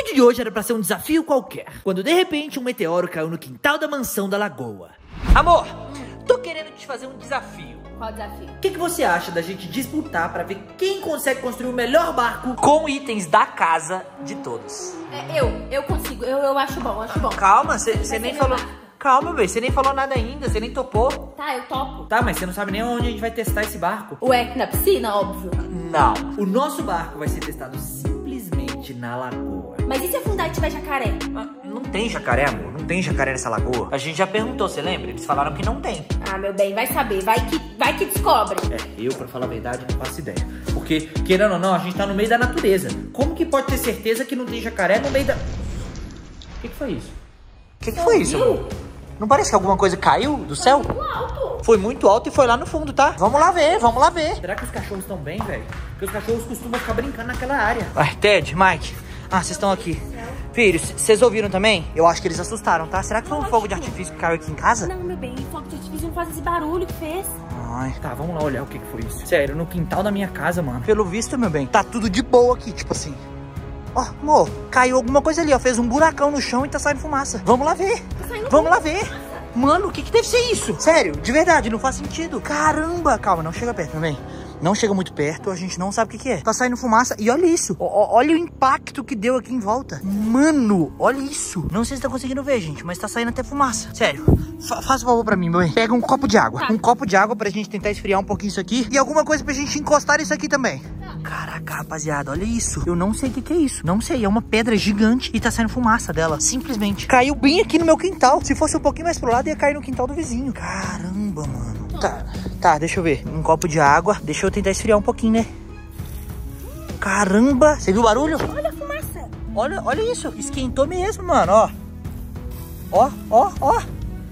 vídeo de hoje era pra ser um desafio qualquer, quando de repente um meteoro caiu no quintal da mansão da lagoa. Amor, tô querendo te fazer um desafio. Qual desafio? O que você acha da gente disputar pra ver quem consegue construir o melhor barco com itens da casa de todos? Eu consigo, eu acho bom, Calma, você nem falou... Calma, velho, você nem falou nada ainda, você nem topou. Tá, eu topo. Tá, mas você não sabe nem onde a gente vai testar esse barco. Ué, na piscina, óbvio. Não. O nosso barco vai ser testado simplesmente na lagoa. Mas e se afundar e tiver jacaré? Não tem jacaré, amor. Não tem jacaré nessa lagoa. A gente já perguntou, você lembra? Eles falaram que não tem. Ah, meu bem, vai saber. Vai que descobre. Eu, pra falar a verdade, não faço ideia. Porque, querendo ou não, a gente tá no meio da natureza. Como que pode ter certeza que não tem jacaré no meio da... O que foi isso? O que foi isso, amor? Não parece que alguma coisa caiu do céu? Foi muito alto. Foi muito alto e foi lá no fundo, tá? Vamos lá ver, vamos lá ver. Será que os cachorros estão bem, velho? Porque os cachorros costumam ficar brincando naquela área. Ai, Ted, Mike. Ah, vocês estão aqui. Filhos, vocês ouviram também? Eu acho que eles assustaram, tá? Será que foi um fogo de artifício que caiu aqui em casa? Não, meu bem, fogo de artifício não faz esse barulho que fez. Ai. Tá, vamos lá olhar o que foi isso. Sério, no quintal da minha casa, mano. Pelo visto, meu bem, tá tudo de boa aqui, tipo assim. Ó, amor, caiu alguma coisa ali, ó. Fez um buracão no chão e tá saindo fumaça. Vamos lá ver. Vamos lá ver. Mano, o que deve ser isso? Sério, de verdade, não faz sentido. Caramba, calma, não chega perto, meu bem. Não chega muito perto, a gente não sabe o que é. Tá saindo fumaça e olha isso. Olha o impacto que deu aqui em volta. Mano, olha isso. Não sei se tá conseguindo ver, gente, mas tá saindo até fumaça. Sério, faz um favor pra mim, meu bem. Pega um copo de água. Um copo de água pra gente tentar esfriar um pouquinho isso aqui. E alguma coisa pra gente encostar isso aqui também. Caraca, rapaziada, olha isso. Eu não sei o que é isso. Não sei, é uma pedra gigante e tá saindo fumaça dela. Simplesmente. Caiu bem aqui no meu quintal. Se fosse um pouquinho mais pro lado, ia cair no quintal do vizinho. Caramba, mano. Tá, deixa eu ver. Um copo de água. Deixa eu tentar esfriar um pouquinho, né? Caramba. Você viu o barulho? Olha a fumaça. Olha isso. Esquentou mesmo, mano, ó. Ó.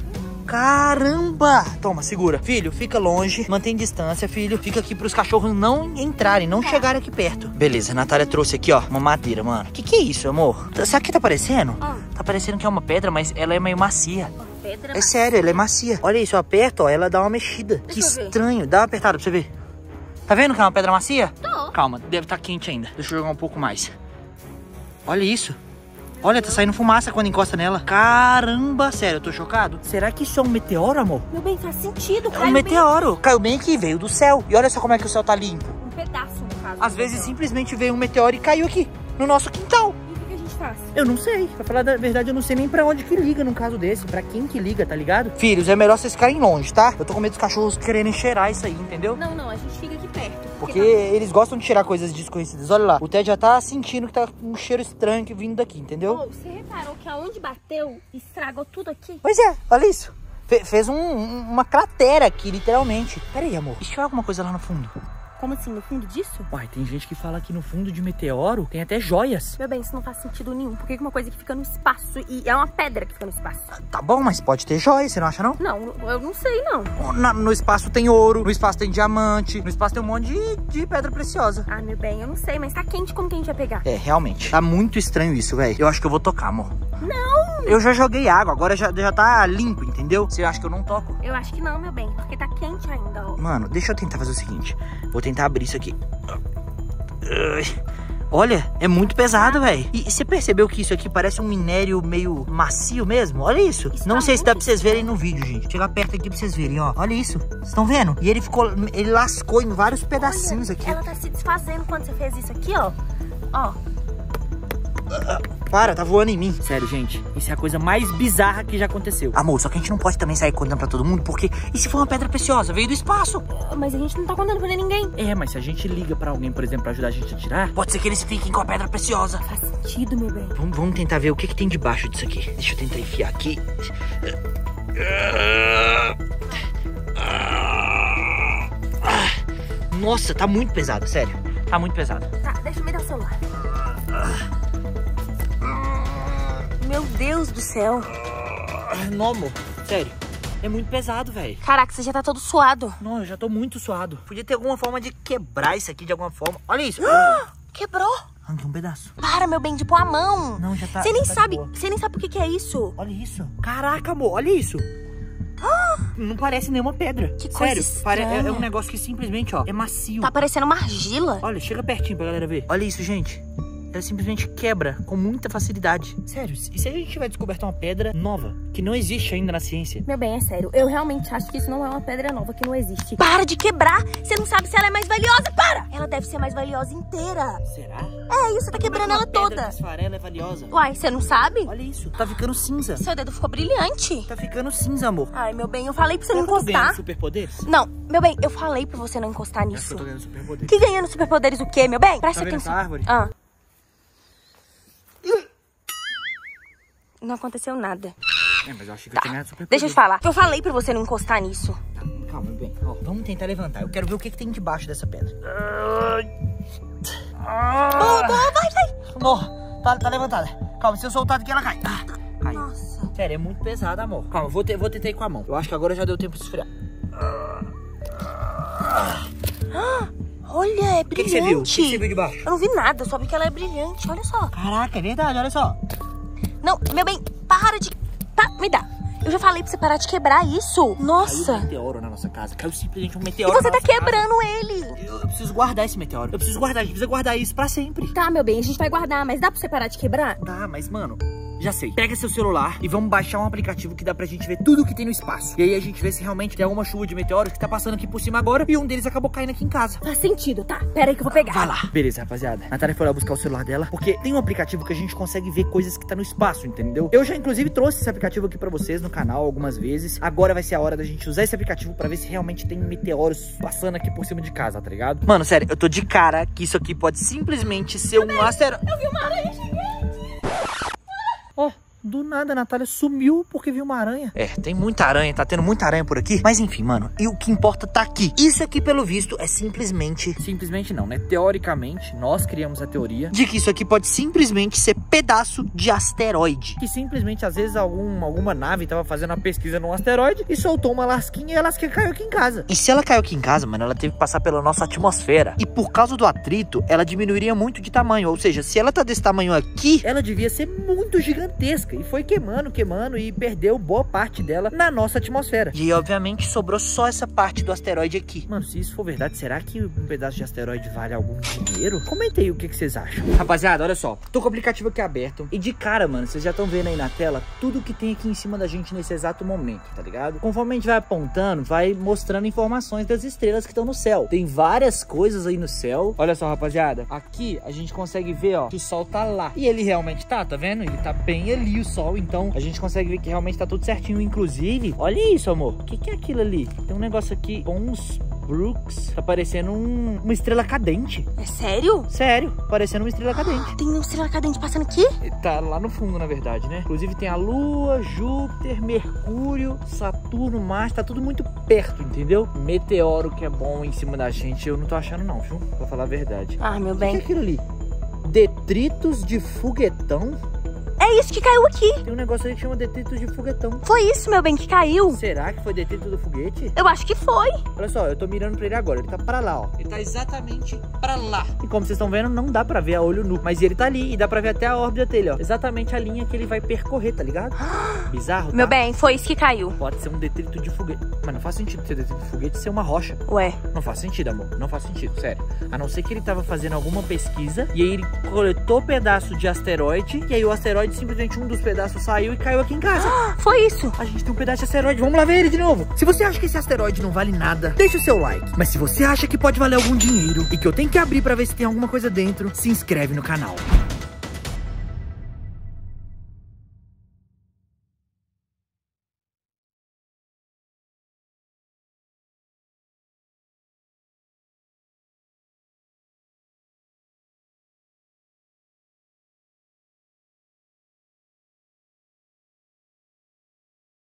Caramba! Toma, segura. Filho, fica longe. Mantém distância, filho. Fica aqui pros cachorros não entrarem, não chegarem aqui perto. Beleza, a Natália trouxe aqui, ó, uma madeira, mano. Que é isso, amor? Sabe o que tá parecendo? Tá parecendo que é uma pedra, mas ela é meio macia. Pedra É sério, ela é macia. Olha isso, eu aperto, ó, ela dá uma mexida. Que estranho. Dá uma apertada pra você ver. Tá vendo que é uma pedra macia? Tô. Calma, deve estar quente ainda. Deixa eu jogar um pouco mais. Olha isso. Olha, tá saindo fumaça quando encosta nela. Caramba, sério, eu tô chocado. Será que isso é um meteoro, amor? Meu bem, faz sentido. É um meteoro. Caiu bem aqui, veio do céu. E olha só como é que o céu tá limpo. Um pedaço, no caso. Às vezes simplesmente veio um meteoro e caiu aqui, no nosso quintal. E o que a gente faz? Eu não sei. Pra falar da verdade, eu não sei nem pra onde que liga num caso desse. Pra quem que liga, tá ligado? Filhos, é melhor vocês ficarem longe, tá? Eu tô com medo dos cachorros quererem cheirar isso aí, entendeu? Não, a gente fica aqui perto. Porque eles gostam de cheirar coisas desconhecidas. Olha lá, o Ted já tá sentindo que tá um cheiro estranho que vindo daqui, entendeu? Você reparou que aonde bateu, estragou tudo aqui? Pois é, olha isso. Fez uma cratera aqui, literalmente. Pera aí, amor. E se tiver alguma coisa lá no fundo? Como assim, no fundo disso? Uai, tem gente que fala que no fundo de meteoro tem até joias. Meu bem, isso não faz sentido nenhum. Por que uma coisa que fica no espaço e é uma pedra que fica no espaço? Tá bom, mas pode ter joia, você não acha, não? Não, eu não sei, não. No espaço tem ouro, no espaço tem diamante, no espaço tem um monte de pedra preciosa. Ah, meu bem, eu não sei, mas tá quente, como que a gente vai pegar? É, realmente. Tá muito estranho isso, velho. Eu acho que eu vou tocar, amor. Não! Eu já joguei água, agora já tá limpo, entendeu? Você acha que eu não toco? Eu acho que não, meu bem, porque tá quente ainda, ó. Mano, deixa eu tentar fazer o seguinte. Vou tentar abrir isso aqui. Olha, é muito pesado, velho. E você percebeu que isso aqui parece um minério meio macio mesmo? Olha isso. Não sei se dá pra vocês verem no vídeo, gente. Chegar perto aqui pra vocês verem, ó. Olha isso. Vocês estão vendo? E ele lascou em vários pedacinhos aqui. Ela tá se desfazendo quando você fez isso aqui, ó. Ó. Para, tá voando em mim. Sério, gente, isso é a coisa mais bizarra que já aconteceu. Amor, só que a gente não pode também sair contando pra todo mundo, porque e se for uma pedra preciosa? Veio do espaço. Mas a gente não tá contando pra ninguém. É, mas se a gente liga pra alguém, por exemplo, pra ajudar a gente a tirar... Pode ser que eles fiquem com a pedra preciosa. Faz sentido, meu bem. Vamos tentar ver o que tem debaixo disso aqui. Deixa eu tentar enfiar aqui. Nossa, tá muito pesado, sério. Tá muito pesado. Tá, deixa eu me dar o celular. Meu Deus do céu. Não, amor, sério. É muito pesado, velho. Caraca, você já tá todo suado. Não, eu já tô muito suado. Podia ter alguma forma de quebrar isso aqui de alguma forma. Olha isso. Quebrou. Arranquei um pedaço. Para, meu bem, de pôr a mão. Não, já tá. Você nem já tá sabe, de boa. você nem sabe o que é isso. Olha isso. Caraca, amor, olha isso. Não parece nenhuma pedra. Que coisa Sério, estranha. é um negócio que simplesmente, ó, é macio. Tá parecendo uma argila. Olha, chega pertinho pra galera ver. Olha isso, gente. ela simplesmente quebra com muita facilidade. Sério, e se a gente tiver descoberto uma pedra nova, que não existe ainda na ciência? Meu bem, é sério. Eu realmente acho que isso não é uma pedra nova, que não existe. Para de quebrar! Você não sabe se ela é mais valiosa. Para! Ela deve ser mais valiosa inteira. Será? É isso, tá quebrando ela toda. Esfarela é valiosa. Uai, você não sabe? Olha isso, tá ficando cinza. Seu dedo ficou brilhante. Tá ficando cinza, amor. Ai, meu bem, eu falei pra você não Será que eu tô encostar. ganhando superpoderes? Não, meu bem, eu falei pra você não encostar Acho que nisso. eu tô ganhando superpoderes. Que ganhando superpoderes o quê, meu bem? Presta Tá vendo atenção. essa árvore? Ah. Não aconteceu nada. É, mas eu achei que eu tinha ganhado superpoderes. Deixa eu te falar. Eu falei pra você não encostar nisso. Tá, calma, meu bem. Ó, vamos tentar levantar. Eu quero ver o que tem debaixo dessa pedra. Vai. Amor, tá levantada. Calma, se eu soltar aqui, ela cai. Cai. Nossa. Sério, é muito pesada, amor. Calma, vou tentar ir com a mão. Eu acho que agora já deu tempo de esfriar. Olha, é O que brilhante. você viu? O que você viu debaixo? Eu não vi nada, só vi que ela é brilhante. Olha só. Caraca, é verdade, olha só. Não, meu bem, para de... Tá, me dá. Eu já falei pra você parar de quebrar isso. Caiu Nossa. um meteoro na nossa casa. Caiu simplesmente um E meteoro você na tá nossa casa. quebrando ele. Eu preciso guardar esse meteoro. Eu preciso guardar, a gente precisa guardar isso pra sempre. Tá, meu bem, a gente vai guardar, mas dá pra você parar de quebrar? Tá, mas mano, já sei. Pega seu celular e vamos baixar um aplicativo que dá pra gente ver tudo que tem no espaço. E aí a gente vê se realmente tem alguma chuva de meteoros que tá passando aqui por cima agora e um deles acabou caindo aqui em casa. Faz sentido, tá? Pera aí que eu vou pegar. Vai lá. Beleza, rapaziada. A Natália foi lá buscar o celular dela, porque tem um aplicativo que a gente consegue ver coisas que tá no espaço, entendeu? Eu já, inclusive, trouxe esse aplicativo aqui pra vocês no canal algumas vezes. Agora vai ser a hora da gente usar esse aplicativo pra ver se realmente tem meteoros passando aqui por cima de casa, tá ligado? Mano, sério, eu tô de cara que isso aqui pode simplesmente ser um asteroide. Eu vi uma aranha gigante. Ó. Do nada a Natália sumiu porque viu uma aranha. É, tem muita aranha, tá tendo muita aranha por aqui. Mas enfim, mano, e o que importa tá aqui. Isso aqui, pelo visto, é simplesmente... Simplesmente não, né? Teoricamente, nós criamos a teoria de que isso aqui pode simplesmente ser pedaço de asteroide. Que simplesmente, às vezes, alguma nave tava fazendo uma pesquisa num asteroide e soltou uma lasquinha e a lasquinha caiu aqui em casa. E se ela caiu aqui em casa, mano, ela teve que passar pela nossa atmosfera. E por causa do atrito, ela diminuiria muito de tamanho. Ou seja, se ela tá desse tamanho aqui, ela devia ser muito gigantesca. E foi queimando e perdeu boa parte dela na nossa atmosfera. E obviamente sobrou só essa parte do asteroide aqui. Mano, se isso for verdade, será que um pedaço de asteroide vale algum dinheiro? Comenta aí o que vocês acham. Rapaziada, olha só, tô com o aplicativo aqui aberto e de cara, mano, vocês já estão vendo aí na tela tudo que tem aqui em cima da gente nesse exato momento, tá ligado? Conforme a gente vai apontando, vai mostrando informações das estrelas que estão no céu. Tem várias coisas aí no céu. Olha só, rapaziada, aqui a gente consegue ver, ó, que o sol tá lá. E ele realmente tá vendo? Ele tá bem ali, o sol. Então a gente consegue ver que realmente tá tudo certinho. Inclusive, olha isso, amor. O que é aquilo ali? Tem um negócio aqui, uns Brooks. Tá parecendo uma estrela cadente. É sério? Sério, parecendo uma estrela cadente. Tem uma estrela cadente passando aqui? Tá lá no fundo, na verdade, né? Inclusive tem a Lua, Júpiter, Mercúrio, Saturno, Marte. Tá tudo muito perto, entendeu? Meteoro que é bom em cima da gente, eu não tô achando não, viu? Pra falar a verdade. Ah, meu O bem. que é aquilo ali? Detritos de foguetão? É isso que caiu aqui. Tem um negócio aí que chama detritos de foguetão. Foi isso, meu bem, que caiu. Será que foi detrito do foguete? Eu acho que foi. Olha só, eu tô mirando pra ele agora. Ele tá pra lá, ó. Ele tá exatamente pra lá. E como vocês estão vendo, não dá pra ver a olho nu. Mas ele tá ali e dá pra ver até a órbita dele, ó. Exatamente a linha que ele vai percorrer, tá ligado? Bizarro, tá? Meu bem, foi isso que caiu. Pode ser um detrito de foguete. Mas não faz sentido ser detrito de foguete ser uma rocha. Ué. Não faz sentido, amor. Não faz sentido, sério. A não ser que ele tava fazendo alguma pesquisa e aí ele coletou pedaço de asteroide e aí o asteroide, simplesmente um dos pedaços saiu e caiu aqui em casa. Foi isso. A gente tem um pedaço de asteroide, vamos lá ver ele de novo. Se você acha que esse asteroide não vale nada, deixa o seu like. Mas se você acha que pode valer algum dinheiro e que eu tenho que abrir pra ver se tem alguma coisa dentro, se inscreve no canal.